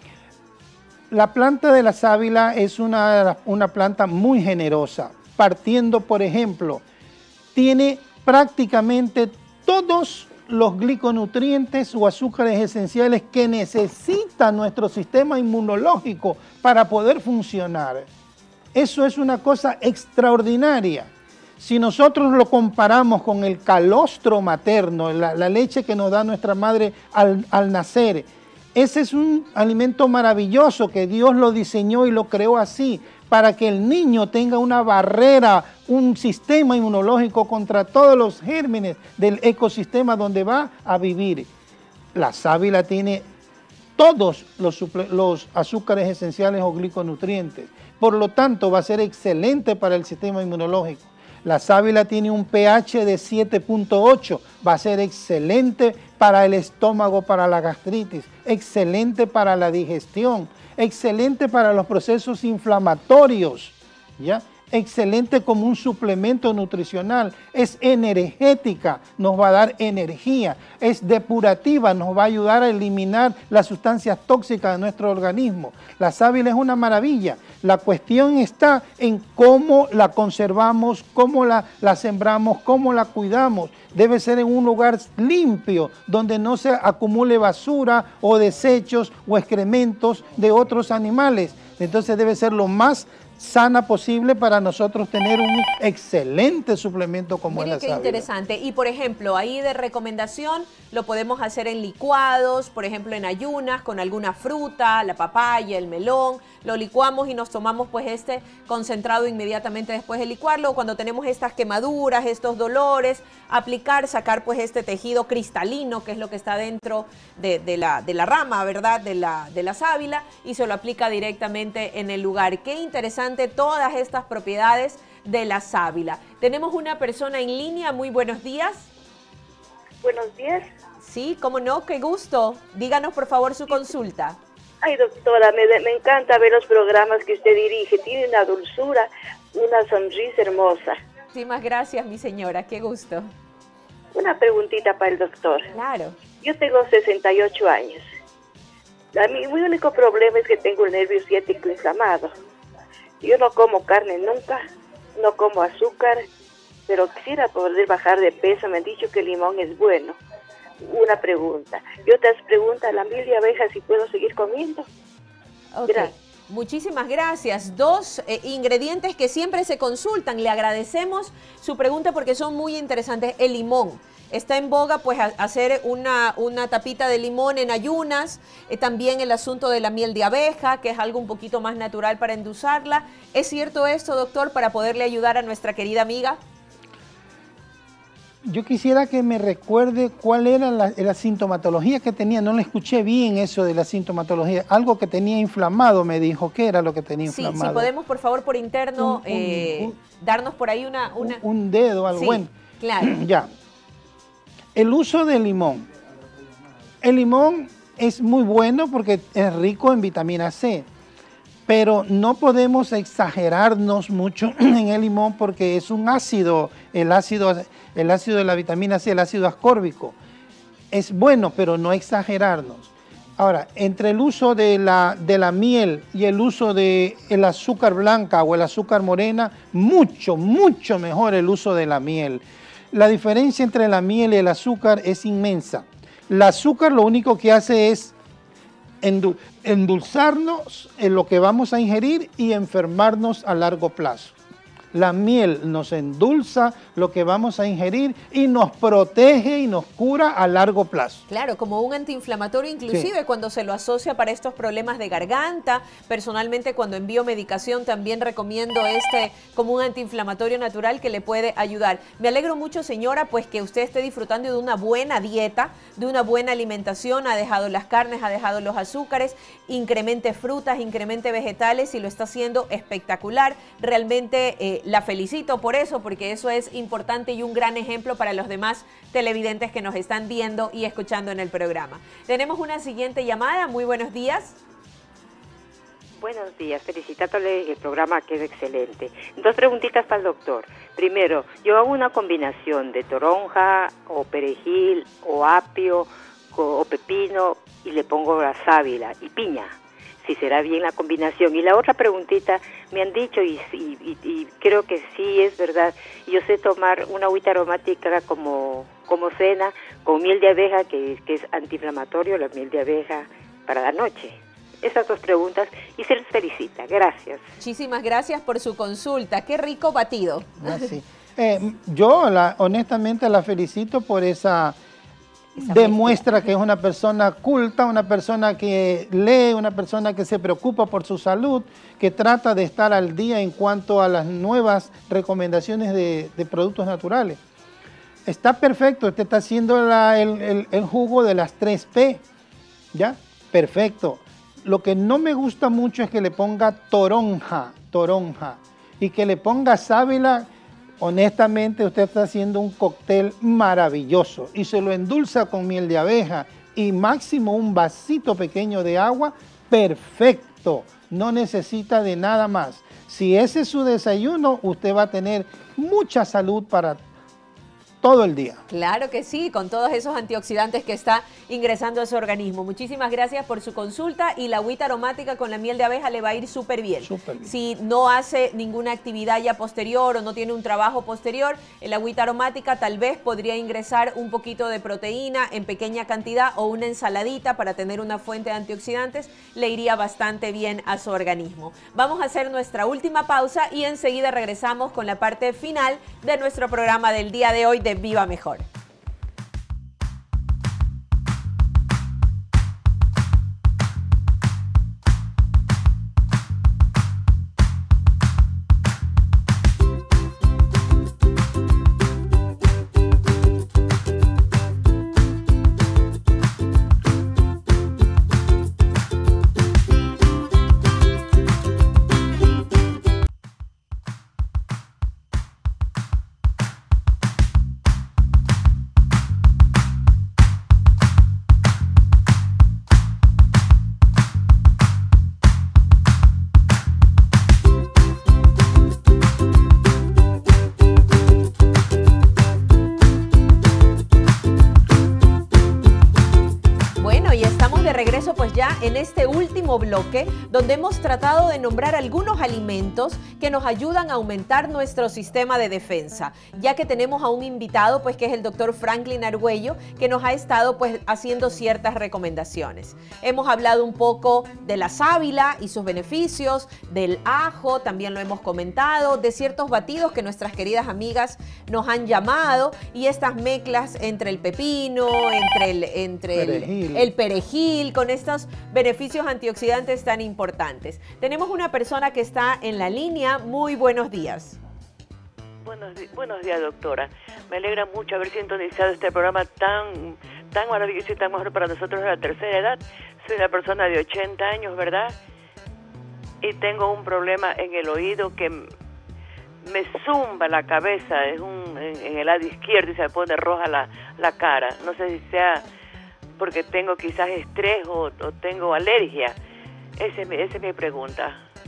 La planta de la sábila es una, una planta muy generosa. Partiendo, por ejemplo, tiene prácticamente todos los gliconutrientes o azúcares esenciales que necesita nuestro sistema inmunológico para poder funcionar. Eso es una cosa extraordinaria. Si nosotros lo comparamos con el calostro materno, la, la leche que nos da nuestra madre al, al nacer, ese es un alimento maravilloso que Dios lo diseñó y lo creó así, para que el niño tenga una barrera, un sistema inmunológico contra todos los gérmenes del ecosistema donde va a vivir. La sábila tiene todos los, los azúcares esenciales o gliconutrientes. Por lo tanto, va a ser excelente para el sistema inmunológico. La sábila tiene un pH de siete punto ocho, va a ser excelente para el estómago, para la gastritis, excelente para la digestión, excelente para los procesos inflamatorios, ¿ya? Excelente como un suplemento nutricional, es energética, nos va a dar energía, es depurativa, nos va a ayudar a eliminar las sustancias tóxicas de nuestro organismo. La sábila es una maravilla, la cuestión está en cómo la conservamos, cómo la, la sembramos, cómo la cuidamos. Debe ser en un lugar limpio, donde no se acumule basura o desechos o excrementos de otros animales. Entonces debe ser lo más sana posible para nosotros tener un excelente suplemento como es la sábila. Qué interesante. Y por ejemplo, ahí de recomendación lo podemos hacer en licuados, por ejemplo en ayunas con alguna fruta, la papaya, el melón, lo licuamos y nos tomamos pues este concentrado inmediatamente después de licuarlo. Cuando tenemos estas quemaduras, estos dolores, aplicar, sacar pues este tejido cristalino que es lo que está dentro de, de, la, de la rama, ¿verdad? De la, de la sábila, y se lo aplica directamente en el lugar. Qué interesante todas estas propiedades de la sábila. Tenemos una persona en línea. Muy buenos días. Buenos días. Sí, cómo no, qué gusto. Díganos por favor su consulta. Ay, doctora, me, me encanta ver los programas que usted dirige. Tiene una dulzura, una sonrisa hermosa. Muchísimas gracias, mi señora, qué gusto. Una preguntita para el doctor. Claro. Yo tengo sesenta y ocho años. A mí, mi único problema es que tengo el nervio ciático inflamado. Yo no como carne nunca, no como azúcar, pero quisiera poder bajar de peso. Me han dicho que el limón es bueno. Una pregunta. Y otras preguntas, la miel de abeja, si puedo seguir comiendo. Ok, gracias. Muchísimas gracias. Dos eh, ingredientes que siempre se consultan. Le agradecemos su pregunta porque son muy interesantes. El limón. Está en boga pues a, hacer una, una tapita de limón en ayunas, eh, también el asunto de la miel de abeja, que es algo un poquito más natural para endulzarla. ¿Es cierto esto, doctor, para poderle ayudar a nuestra querida amiga? Yo quisiera que me recuerde cuál era la, la sintomatología que tenía. No le escuché bien eso de la sintomatología. Algo que tenía inflamado, me dijo. ¿Qué era lo que tenía inflamado? Sí, si podemos, por favor, por interno, un, un, eh, un, darnos por ahí una... una... Un, un dedo, algo. Sí, bueno. Claro. Ya. El uso del limón. El limón es muy bueno porque es rico en vitamina C, pero no podemos exagerarnos mucho en el limón porque es un ácido, el ácido, el ácido de la vitamina C, el ácido ascórbico. Es bueno, pero no exagerarnos. Ahora, entre el uso de la, de la miel y el uso del azúcar blanca o el azúcar morena, mucho, mucho mejor el uso de la miel. La diferencia entre la miel y el azúcar es inmensa. El azúcar lo único que hace es endulzarnos en lo que vamos a ingerir y enfermarnos a largo plazo. La miel nos endulza lo que vamos a ingerir y nos protege y nos cura a largo plazo. Claro, como un antiinflamatorio inclusive sí. Cuando se lo asocia para estos problemas de garganta. Personalmente cuando envío medicación también recomiendo este como un antiinflamatorio natural que le puede ayudar. Me alegro mucho, señora, pues que usted esté disfrutando de una buena dieta, de una buena alimentación, ha dejado las carnes, ha dejado los azúcares, incremente frutas, incremente vegetales y lo está haciendo espectacular. Realmente eh, la felicito por eso, porque eso es importante y un gran ejemplo para los demás televidentes que nos están viendo y escuchando en el programa. Tenemos una siguiente llamada. Muy buenos días. Buenos días, felicitándole el programa que es excelente. Dos preguntitas para el doctor. Primero, yo hago una combinación de toronja o perejil o apio o pepino y le pongo la sábila y piña. Si será bien la combinación. Y la otra preguntita, me han dicho, y, y, y creo que sí es verdad, yo sé tomar una agüita aromática como, como cena, con miel de abeja, que, que es antiinflamatorio, la miel de abeja para la noche. Esas dos preguntas, y se les felicita. Gracias. Muchísimas gracias por su consulta. Qué rico batido. Ah, sí. eh, yo la, honestamente la felicito por esa... Demuestra que es una persona culta, una persona que lee, una persona que se preocupa por su salud, que trata de estar al día en cuanto a las nuevas recomendaciones de, de productos naturales. Está perfecto, usted está haciendo la, el, el, el jugo de las tres P, ¿ya? Perfecto. Lo que no me gusta mucho es que le ponga toronja, toronja, y que le ponga sábila. Honestamente, usted está haciendo un cóctel maravilloso y se lo endulza con miel de abeja y máximo un vasito pequeño de agua, perfecto, no necesita de nada más. Si ese es su desayuno, usted va a tener mucha salud para todo el día. Claro que sí, con todos esos antioxidantes que está ingresando a su organismo. Muchísimas gracias por su consulta y la agüita aromática con la miel de abeja le va a ir súper bien. Súper bien. Si no hace ninguna actividad ya posterior o no tiene un trabajo posterior, el agüita aromática tal vez podría ingresar un poquito de proteína en pequeña cantidad o una ensaladita para tener una fuente de antioxidantes, le iría bastante bien a su organismo. Vamos a hacer nuestra última pausa y enseguida regresamos con la parte final de nuestro programa del día de hoy de Viva Mejor. En este último bloque, donde hemos tratado de nombrar algunos alimentos que nos ayudan a aumentar nuestro sistema de defensa, ya que tenemos a un invitado, pues que es el doctor Franklin Argüello, que nos ha estado pues haciendo ciertas recomendaciones. Hemos hablado un poco de la sábila y sus beneficios, del ajo, también lo hemos comentado, de ciertos batidos que nuestras queridas amigas nos han llamado y estas mezclas entre el pepino, entre el, entre perejil. El, el perejil, con estos beneficios antioxidantes tan importantes. Tenemos una persona que está en la línea. Muy buenos días. Buenos, buenos días, doctora. Me alegra mucho haber sintonizado este programa tan, tan maravilloso y tan mejor para nosotros de la tercera edad. Soy una persona de ochenta años, ¿verdad? Y tengo un problema en el oído que me zumba la cabeza, es un, en, en el lado izquierdo, y se me pone roja la, la cara. No sé si sea porque tengo quizás estrés o, o tengo alergia. Esa es, esa es mi pregunta.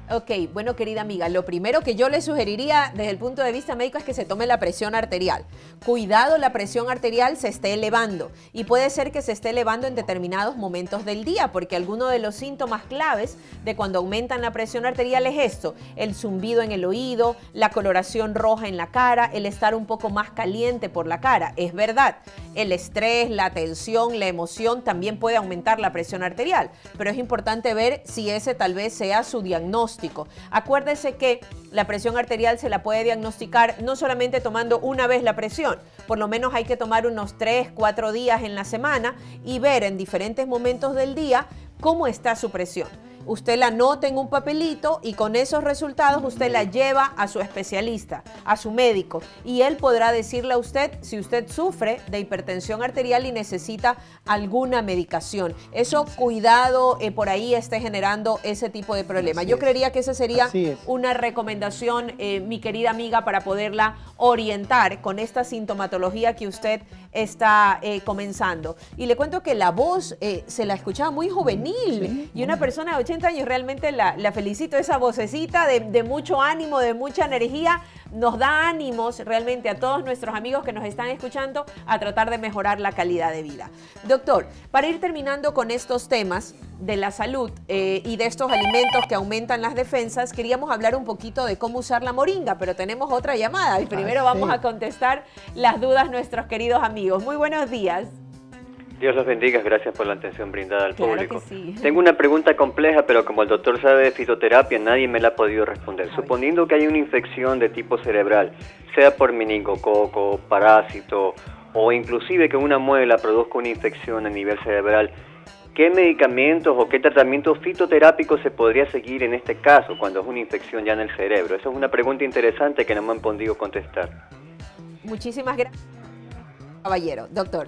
Ok, bueno, querida amiga, lo primero que yo le sugeriría desde el punto de vista médico es que se tome la presión arterial. Cuidado, la presión arterial se esté elevando y puede ser que se esté elevando en determinados momentos del día, porque alguno de los síntomas claves de cuando aumentan la presión arterial es esto: el zumbido en el oído, la coloración roja en la cara, el estar un poco más caliente por la cara. Es verdad, el estrés, la tensión, la emoción también puede aumentar la presión arterial, pero es importante ver si ese tal vez sea su diagnóstico. Acuérdese que la presión arterial se la puede diagnosticar no solamente tomando una vez la presión, por lo menos hay que tomar unos tres, cuatro días en la semana y ver en diferentes momentos del día cómo está su presión. Usted la anota en un papelito y con esos resultados usted la lleva a su especialista, a su médico, y él podrá decirle a usted si usted sufre de hipertensión arterial y necesita alguna medicación. Eso, cuidado, eh, por ahí esté generando ese tipo de problema. Yo creería que esa sería una recomendación, eh, mi querida amiga, para poderla orientar con esta sintomatología que usted está eh, comenzando. Y le cuento que la voz eh, se la escuchaba muy juvenil, sí, y una persona de ochenta años, realmente la, la felicito. Esa vocecita de, de mucho ánimo, de mucha energía, nos da ánimos realmente a todos nuestros amigos que nos están escuchando a tratar de mejorar la calidad de vida. Doctor, para ir terminando con estos temas de la salud eh, y de estos alimentos que aumentan las defensas, queríamos hablar un poquito de cómo usar la moringa, pero tenemos otra llamada y primero ah, sí. vamos a contestar las dudas nuestros queridos amigos. Muy buenos días. Dios los bendiga, gracias por la atención brindada al claro público. Sí. Tengo una pregunta compleja, pero como el doctor sabe de fitoterapia, nadie me la ha podido responder. Suponiendo que hay una infección de tipo cerebral, sea por meningococo, parásito, o inclusive que una muela produzca una infección a nivel cerebral, ¿qué medicamentos o qué tratamiento fitoterápico se podría seguir en este caso cuando es una infección ya en el cerebro? Esa es una pregunta interesante que no me han podido contestar. Muchísimas gracias, caballero. Doctor.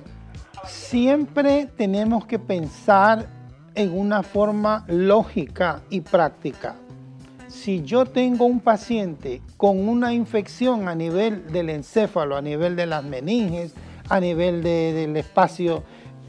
Siempre tenemos que pensar en una forma lógica y práctica. Si yo tengo un paciente con una infección a nivel del encéfalo, a nivel de las meninges, a nivel de, del espacio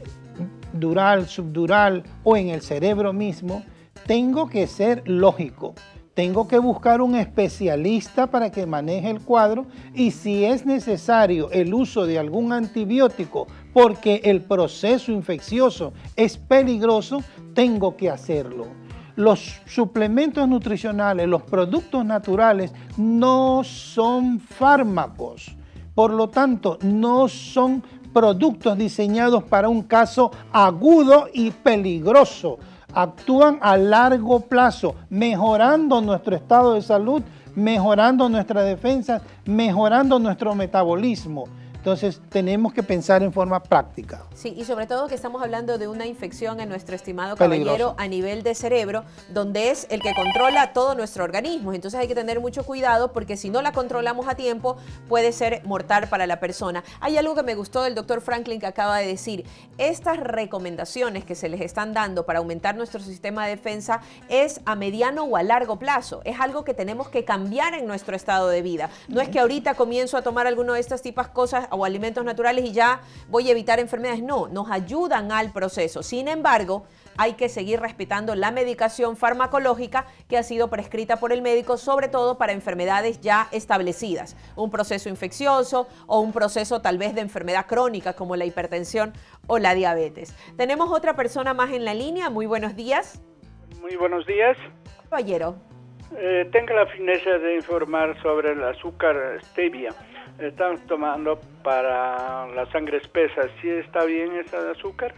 dural, subdural o en el cerebro mismo, tengo que ser lógico. Tengo que buscar un especialista para que maneje el cuadro y si es necesario el uso de algún antibiótico porque el proceso infeccioso es peligroso, tengo que hacerlo. Los suplementos nutricionales, los productos naturales no son fármacos, por lo tanto no son productos diseñados para un caso agudo y peligroso. Actúan a largo plazo, mejorando nuestro estado de salud, mejorando nuestra defensa, mejorando nuestro metabolismo. Entonces tenemos que pensar en forma práctica. Sí, y sobre todo que estamos hablando de una infección en nuestro estimado Peligroso. caballero a nivel de cerebro, donde es el que controla todo nuestro organismo. Entonces hay que tener mucho cuidado porque si no la controlamos a tiempo puede ser mortal para la persona. Hay algo que me gustó del doctor Franklin que acaba de decir. Estas recomendaciones que se les están dando para aumentar nuestro sistema de defensa es a mediano o a largo plazo. Es algo que tenemos que cambiar en nuestro estado de vida. No es que ahorita comienzo a tomar alguno de estas tipas cosas o alimentos naturales y ya voy a evitar enfermedades. No, nos ayudan al proceso. Sin embargo, hay que seguir respetando la medicación farmacológica que ha sido prescrita por el médico, sobre todo para enfermedades ya establecidas, un proceso infeccioso o un proceso tal vez de enfermedad crónica como la hipertensión o la diabetes. Tenemos otra persona más en la línea. Muy buenos días. Muy buenos días. Caballero. Eh, tengo la fineza de informar sobre el azúcar stevia. Estamos tomando para la sangre espesa. ¿Sí está bien ese azúcar?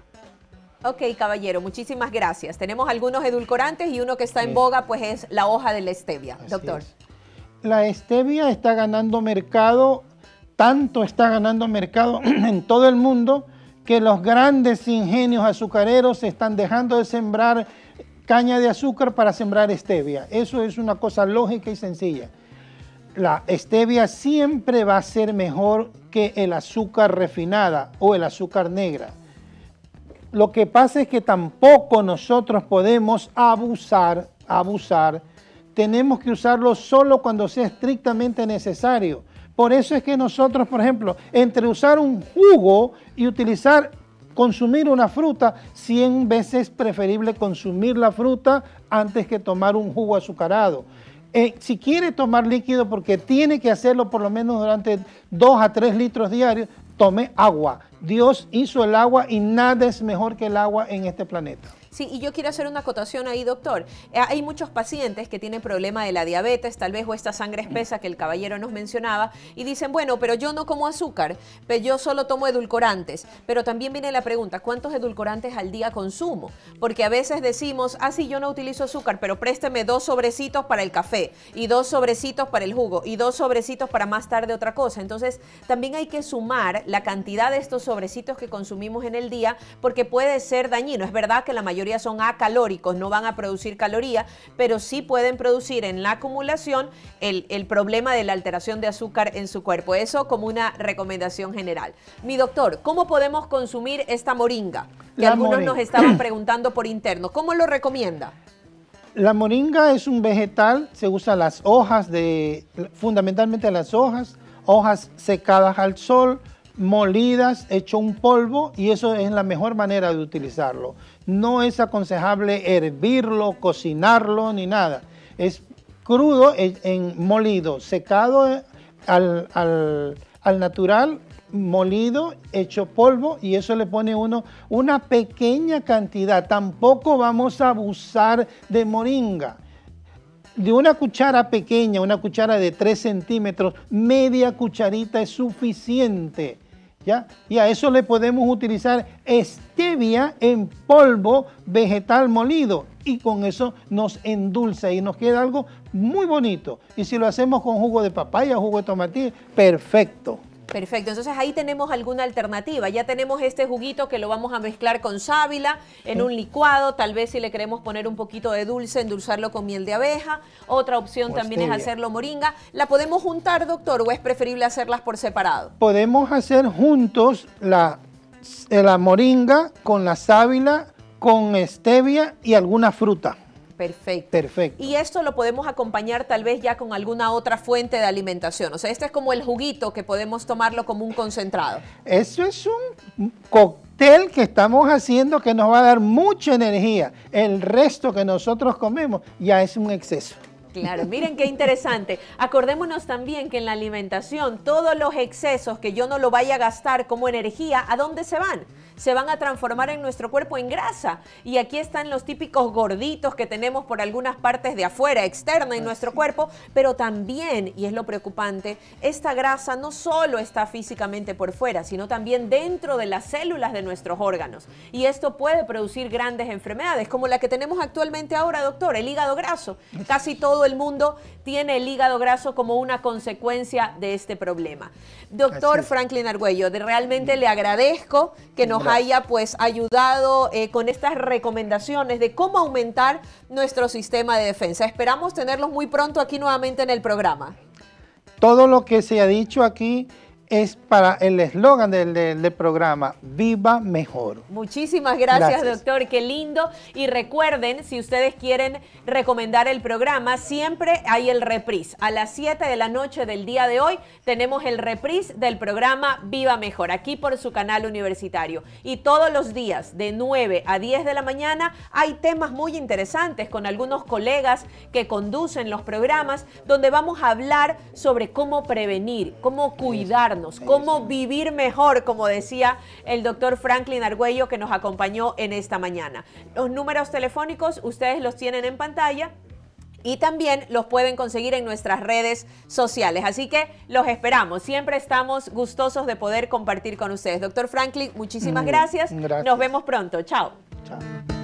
Ok, caballero, muchísimas gracias. Tenemos algunos edulcorantes y uno que está en boga, pues es la hoja de la stevia. Así Doctor. Es. La stevia está ganando mercado, tanto está ganando mercado en todo el mundo que los grandes ingenios azucareros están dejando de sembrar caña de azúcar para sembrar stevia. Eso es una cosa lógica y sencilla. La stevia siempre va a ser mejor que el azúcar refinada o el azúcar negra. Lo que pasa es que tampoco nosotros podemos abusar, abusar. Tenemos que usarlo solo cuando sea estrictamente necesario. Por eso es que nosotros, por ejemplo, entre usar un jugo y utilizar consumir una fruta, cien veces preferible consumir la fruta antes que tomar un jugo azucarado. Eh, si quiere tomar líquido, porque tiene que hacerlo por lo menos durante dos a tres litros diarios, tome agua. Dios hizo el agua y nada es mejor que el agua en este planeta. Sí, y yo quiero hacer una acotación ahí, doctor. Eh, hay muchos pacientes que tienen problema de la diabetes, tal vez, o esta sangre espesa que el caballero nos mencionaba, y dicen, bueno, pero yo no como azúcar, pero yo solo tomo edulcorantes. Pero también viene la pregunta, ¿cuántos edulcorantes al día consumo? Porque a veces decimos, ah, sí, yo no utilizo azúcar, pero présteme dos sobrecitos para el café, y dos sobrecitos para el jugo, y dos sobrecitos para más tarde otra cosa. Entonces, también hay que sumar la cantidad de estos sobrecitos que consumimos en el día, porque puede ser dañino. Es verdad que la mayoría son acalóricos, no van a producir caloría, pero sí pueden producir en la acumulación el, el problema de la alteración de azúcar en su cuerpo. Eso como una recomendación general. Mi doctor, ¿cómo podemos consumir esta moringa? Que La algunos moringa. nos estaban preguntando por interno. ¿Cómo lo recomienda? La moringa es un vegetal, se usa las hojas, de, fundamentalmente las hojas, hojas secadas al sol, molidas, hecho un polvo, y eso es la mejor manera de utilizarlo. No es aconsejable hervirlo, cocinarlo, ni nada. Es crudo, en, en molido, secado al, al, al natural, molido, hecho polvo, y eso le pone uno una pequeña cantidad. Tampoco vamos a abusar de moringa. De una cuchara pequeña, una cuchara de tres centímetros, media cucharita es suficiente, ¿ya? Y a eso le podemos utilizar stevia en polvo vegetal molido, y con eso nos endulza y nos queda algo muy bonito. Y si lo hacemos con jugo de papaya, jugo de tomate, perfecto. Perfecto, entonces ahí tenemos alguna alternativa. Ya tenemos este juguito que lo vamos a mezclar con sábila en un licuado. Tal vez si le queremos poner un poquito de dulce, endulzarlo con miel de abeja. Otra opción O también stevia. es hacerlo moringa. ¿La podemos juntar, doctor, o es preferible hacerlas por separado? Podemos hacer juntos la, la moringa con la sábila, con stevia y alguna fruta. Perfecto. Perfecto. Y esto lo podemos acompañar tal vez ya con alguna otra fuente de alimentación. O sea, este es como el juguito que podemos tomarlo como un concentrado. Eso es un cóctel que estamos haciendo que nos va a dar mucha energía. El resto que nosotros comemos ya es un exceso. Claro, miren qué interesante. Acordémonos también que en la alimentación todos los excesos que yo no lo vaya a gastar como energía, ¿a dónde se van? Se van a transformar en nuestro cuerpo en grasa. Y aquí están los típicos gorditos que tenemos por algunas partes de afuera, externa en nuestro cuerpo, pero también, y es lo preocupante, esta grasa no solo está físicamente por fuera, sino también dentro de las células de nuestros órganos. Y esto puede producir grandes enfermedades, como la que tenemos actualmente ahora, doctor, el hígado graso. Casi todo el mundo tiene el hígado graso como una consecuencia de este problema. Doctor Franklin Argüello, de, realmente le agradezco que nos Gracias. haya pues ayudado eh, con estas recomendaciones de cómo aumentar nuestro sistema de defensa. Esperamos tenerlos muy pronto aquí nuevamente en el programa. Todo lo que se ha dicho aquí es para el eslogan del, del, del programa, Viva Mejor. Muchísimas gracias, Gracias. doctor, qué lindo. Y recuerden, si ustedes quieren recomendar el programa, siempre hay el reprise. A las siete de la noche del día de hoy tenemos el reprise del programa Viva Mejor, aquí por su canal universitario. Y todos los días, de nueve a diez de la mañana, hay temas muy interesantes con algunos colegas que conducen los programas, donde vamos a hablar sobre cómo prevenir, cómo cuidarnos, cómo vivir mejor, como decía el doctor Franklin Argüello, que nos acompañó en esta mañana. Los números telefónicos ustedes los tienen en pantalla y también los pueden conseguir en nuestras redes sociales. Así que los esperamos. Siempre estamos gustosos de poder compartir con ustedes. Doctor Franklin, muchísimas gracias. Gracias. Nos vemos pronto. Chao. Chao.